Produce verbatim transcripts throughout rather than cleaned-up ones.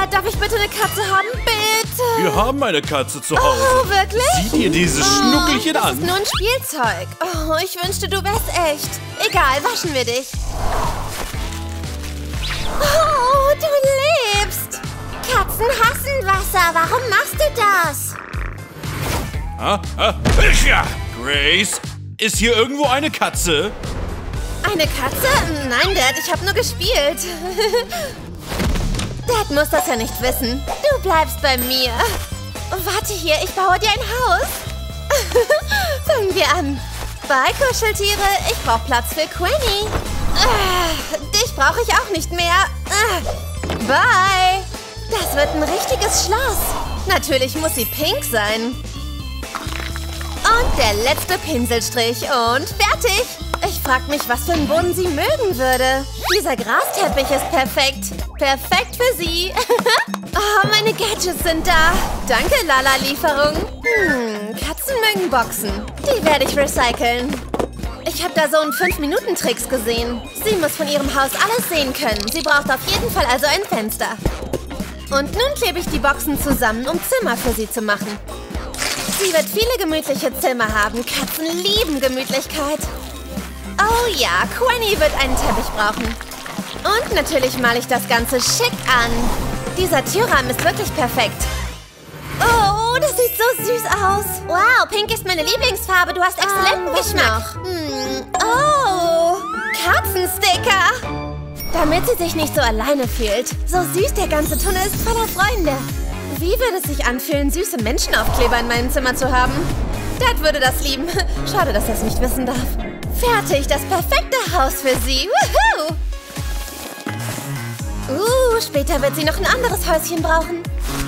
darf ich bitte eine Katze haben? Bitte! Wir haben eine Katze zu Hause. Oh, wirklich? Sieh dir dieses oh, Schnuckelchen das an. Das ist nur ein Spielzeug. Oh, ich wünschte, du wärst echt. Egal, waschen wir dich. Oh, du lebst. Katzen hassen Wasser. Warum machst du das? Ah, ah, ja. Grace, ist hier irgendwo eine Katze? Eine Katze? Nein, Dad, ich habe nur gespielt. Dad muss das ja nicht wissen. Du bleibst bei mir. Warte hier, ich baue dir ein Haus. Fangen wir an. Bye, Kuscheltiere. Ich brauche Platz für Quenny. Äh, dich brauche ich auch nicht mehr. Äh, bye. Das wird ein richtiges Schloss. Natürlich muss sie pink sein. Und der letzte Pinselstrich und fertig. Ich frage mich, was für einen Boden sie mögen würde. Dieser Grasteppich ist perfekt. Perfekt für sie. Oh, meine Gadgets sind da. Danke, Lala-Lieferung. Hm, Katzen mögen Boxen. Die werde ich recyceln. Ich habe da so einen fünf Minuten Tricks gesehen. Sie muss von ihrem Haus alles sehen können. Sie braucht auf jeden Fall also ein Fenster. Und nun klebe ich die Boxen zusammen, um Zimmer für sie zu machen. Sie wird viele gemütliche Zimmer haben. Katzen lieben Gemütlichkeit. Oh ja, Quenny wird einen Teppich brauchen. Und natürlich male ich das Ganze schick an. Dieser Türrahmen ist wirklich perfekt. Oh, das sieht so süß aus. Wow, pink ist meine Lieblingsfarbe. Du hast exzellenten um, Geschmack. Hm. Oh, Katzensticker. Damit sie sich nicht so alleine fühlt. So süß, der ganze Tunnel ist voller Freunde. Wie würde es sich anfühlen, süße Menschenaufkleber in meinem Zimmer zu haben? Dad würde das lieben. Schade, dass er es nicht wissen darf. Fertig, das perfekte Haus für sie. Woohoo! Uh, später wird sie noch ein anderes Häuschen brauchen.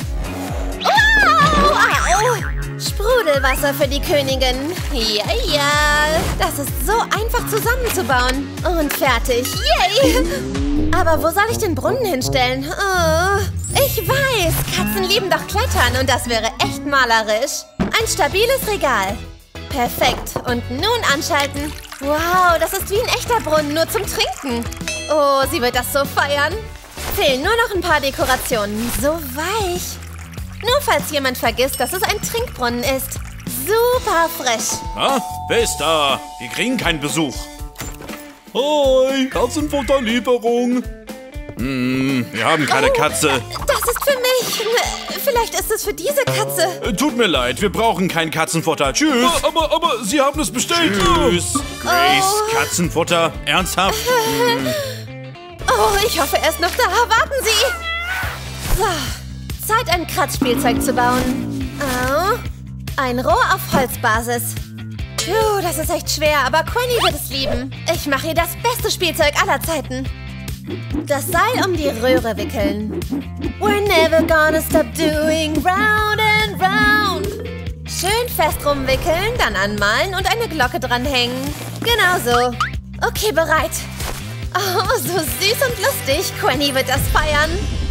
Wow! Au! Sprudelwasser für die Königin. Ja, ja. Das ist so einfach zusammenzubauen. Und fertig. Yay! Aber wo soll ich den Brunnen hinstellen? Oh, ich weiß. Katzen lieben doch Klettern und das wäre echt malerisch. Ein stabiles Regal. Perfekt. Und nun anschalten. Wow, das ist wie ein echter Brunnen, nur zum Trinken. Oh, sie wird das so feiern. Fehlen nur noch ein paar Dekorationen. So weich. Nur falls jemand vergisst, dass es ein Trinkbrunnen ist. Super frisch. Ah, wer ist da? Wir kriegen keinen Besuch. Hi, Katzenfutterlieferung. Hm, wir haben keine oh, Katze. Das ist für mich. Vielleicht ist es für diese Katze. Tut mir leid, wir brauchen kein Katzenfutter. Tschüss. Aber, aber, aber Sie haben es bestellt. Tschüss. Grace, Oh. Katzenfutter? Ernsthaft? Hm. Oh, ich hoffe, er ist noch da. Warten Sie. So, Zeit, ein Kratzspielzeug zu bauen. Oh, ein Rohr auf Holzbasis. Puh, das ist echt schwer, aber Quenny wird es lieben. Ich mache ihr das beste Spielzeug aller Zeiten. Das Seil um die Röhre wickeln. We're never gonna stop doing round and round. Schön fest rumwickeln, dann anmalen und eine Glocke dranhängen. Genau so. Okay, bereit. Oh, so süß und lustig. Quenny wird das feiern.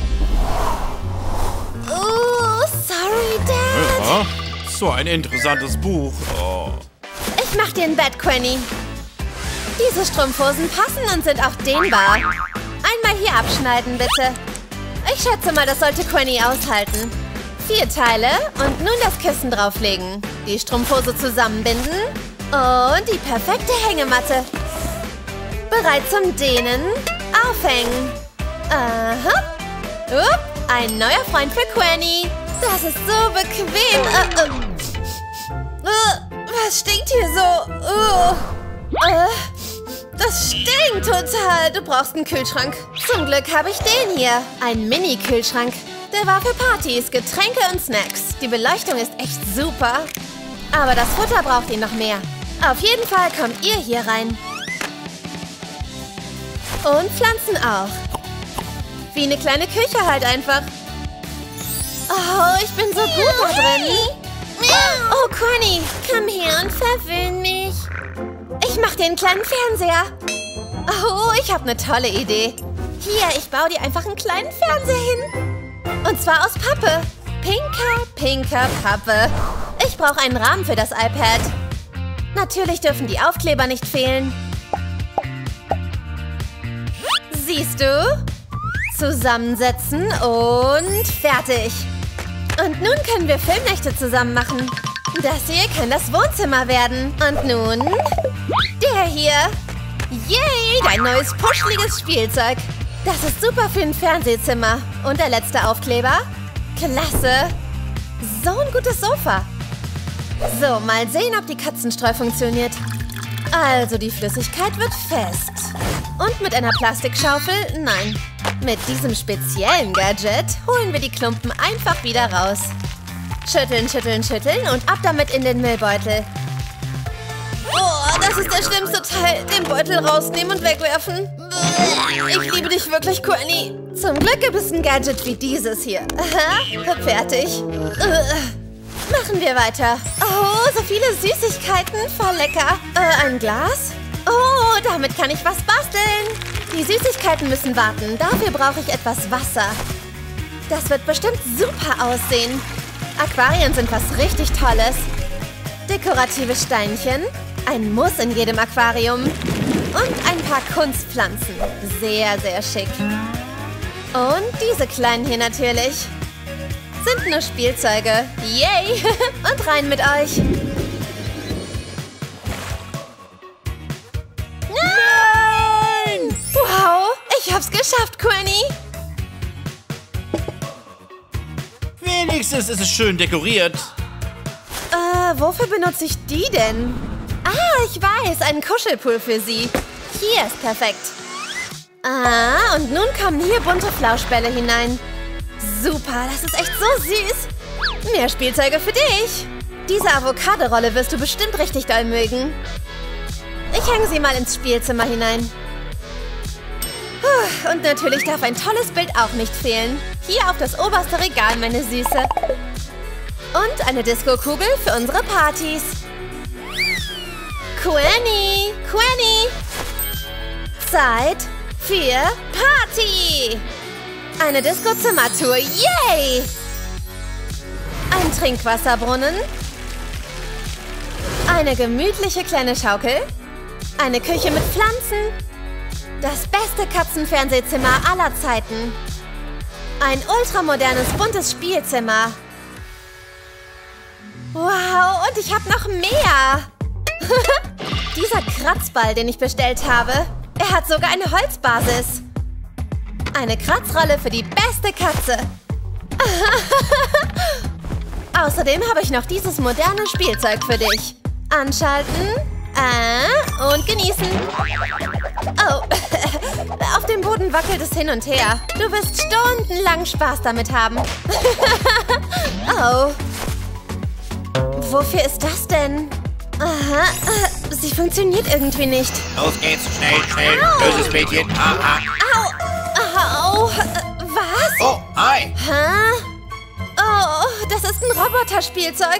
Oh, sorry, Dad. Ja, so ein interessantes Buch. Oh. Ich mach dir ein Bett, Quenny. Diese Strumpfhosen passen und sind auch dehnbar. Einmal hier abschneiden, bitte. Ich schätze mal, das sollte Quenny aushalten. Vier Teile und nun das Kissen drauflegen. Die Strumpfhose zusammenbinden und die perfekte Hängematte. Bereit zum Dehnen. Aufhängen. Aha. Upp, ein neuer Freund für Quenny. Das ist so bequem. Äh, äh. Uh, was stinkt hier so? Uh. Uh. Das stinkt total. Du brauchst einen Kühlschrank. Zum Glück habe ich den hier. Ein Mini-Kühlschrank. Der war für Partys, Getränke und Snacks. Die Beleuchtung ist echt super. Aber das Futter braucht ihn noch mehr. Auf jeden Fall kommt ihr hier rein. Und Pflanzen auch. Wie eine kleine Küche halt einfach. Oh, ich bin so gut da drin. Oh, Quenny, komm her und verwöhn mich. Ich mach dir einen kleinen Fernseher. Oh, ich habe eine tolle Idee. Hier, ich baue dir einfach einen kleinen Fernseher hin. Und zwar aus Pappe. Pinker, pinker Pappe. Ich brauche einen Rahmen für das iPad. Natürlich dürfen die Aufkleber nicht fehlen. Siehst du? Zusammensetzen und fertig. Und nun können wir Filmnächte zusammen machen. Das hier kann das Wohnzimmer werden. Und nun der hier. Yay, dein neues puscheliges Spielzeug. Das ist super für ein Fernsehzimmer. Und der letzte Aufkleber. Klasse. So ein gutes Sofa. So, mal sehen, ob die Katzenstreu funktioniert. Also, die Flüssigkeit wird fest. Und mit einer Plastikschaufel? Nein. Mit diesem speziellen Gadget holen wir die Klumpen einfach wieder raus. Schütteln, schütteln, schütteln und ab damit in den Müllbeutel. Oh, das ist der schlimmste Teil. Den Beutel rausnehmen und wegwerfen. Ich liebe dich wirklich, Quenny. Zum Glück gibt es ein Gadget wie dieses hier. Aha, fertig. Machen wir weiter. Oh, so viele Süßigkeiten. Voll lecker. Äh, ein Glas? Oh, damit kann ich was basteln. Die Süßigkeiten müssen warten. Dafür brauche ich etwas Wasser. Das wird bestimmt super aussehen. Aquarien sind was richtig Tolles. Dekorative Steinchen. Ein Muss in jedem Aquarium. Und ein paar Kunstpflanzen. Sehr, sehr schick. Und diese kleinen hier natürlich. Sind nur Spielzeuge. Yay! Und rein mit euch. Nein! Wow, ich hab's geschafft, Quenny. Wenigstens ist es schön dekoriert. Äh, wofür benutze ich die denn? Ah, ich weiß, einen Kuschelpool für sie. Hier ist perfekt. Ah, und nun kommen hier bunte Flauschbälle hinein. Super, das ist echt so süß. Mehr Spielzeuge für dich. Diese Avocado-Rolle wirst du bestimmt richtig doll mögen. Ich hänge sie mal ins Spielzimmer hinein. Puh, und natürlich darf ein tolles Bild auch nicht fehlen. Hier auf das oberste Regal, meine Süße. Und eine Disco-Kugel für unsere Partys. Quenny, Quenny. Zeit für Party. Eine Disco-Zimmertour. Yay! Ein Trinkwasserbrunnen. Eine gemütliche kleine Schaukel. Eine Küche mit Pflanzen. Das beste Katzenfernsehzimmer aller Zeiten. Ein ultramodernes, buntes Spielzimmer. Wow, und ich habe noch mehr. Dieser Kratzball, den ich bestellt habe, er hat sogar eine Holzbasis. Eine Kratzrolle für die beste Katze. Außerdem habe ich noch dieses moderne Spielzeug für dich. Anschalten. Äh, und genießen. Oh, auf dem Boden wackelt es hin und her. Du wirst stundenlang Spaß damit haben. Oh. Wofür ist das denn? Aha, äh, sie funktioniert irgendwie nicht. Los geht's, schnell, schnell. Au. Böses Mädchen. Ah, ah. Au. Au. Was? Oh, hi. Hä? Oh, das ist ein Roboterspielzeug.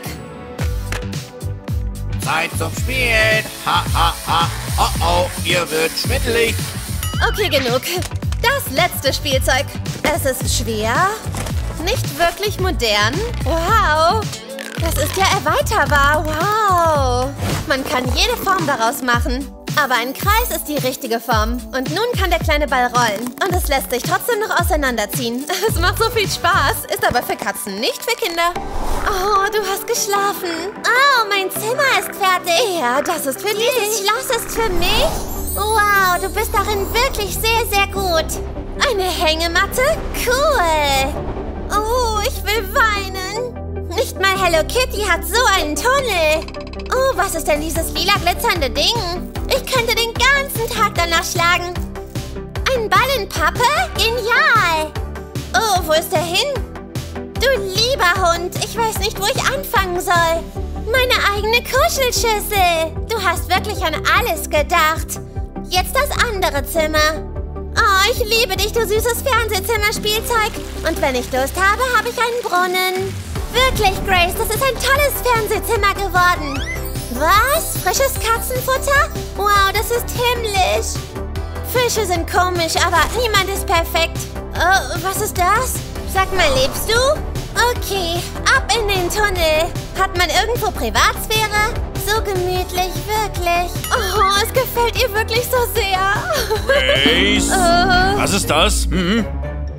Zeit zum Spielen. Ha, ha, ha. Oh, oh, ihr wird schwindelig. Okay, genug. Das letzte Spielzeug. Es ist schwer, nicht wirklich modern. Wow. Das ist ja erweiterbar. Wow. Man kann jede Form daraus machen. Aber ein Kreis ist die richtige Form. Und nun kann der kleine Ball rollen. Und es lässt sich trotzdem noch auseinanderziehen. Es macht so viel Spaß, ist aber für Katzen, nicht für Kinder. Oh, du hast geschlafen. Oh, mein Zimmer ist fertig. Ja, das ist für dich. Dieses Schloss ist für mich? Wow, du bist darin wirklich sehr, sehr gut. Eine Hängematte? Cool. Oh, ich will weinen. Nicht mal Hello Kitty hat so einen Tunnel. Oh, was ist denn dieses lila glitzernde Ding? Ich könnte den ganzen Tag danach schlagen. Ein Ball in Pappe? Genial. Oh, wo ist der hin? Du lieber Hund, ich weiß nicht, wo ich anfangen soll. Meine eigene Kuschelschüssel. Du hast wirklich an alles gedacht. Jetzt das andere Zimmer. Oh, ich liebe dich, du süßes Fernsehzimmerspielzeug. Und wenn ich Durst habe, habe ich einen Brunnen. Wirklich, Grace, das ist ein tolles Fernsehzimmer geworden. Was? Frisches Katzenfutter? Wow, das ist himmlisch. Fische sind komisch, aber niemand ist perfekt. Oh, was ist das? Sag mal, lebst du? Okay, ab in den Tunnel. Hat man irgendwo Privatsphäre? So gemütlich, wirklich. Oh, es gefällt ihr wirklich so sehr. Grace? Oh. Was ist das? Mhm.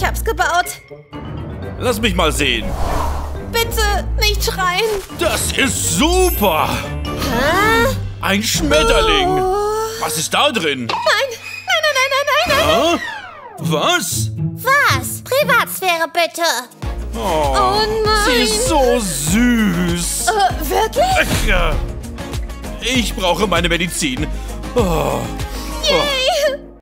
ich hab's gebaut. Lass mich mal sehen. Bitte nicht schreien. Das ist super. Hä? Ein Schmetterling. Oh. Was ist da drin? Nein, nein, nein, nein, nein, nein, nein. Ah? Was? Was? Privatsphäre bitte. Oh, Oh nein. sie ist so süß. Äh, wirklich? Ich brauche meine Medizin. Oh. Yay!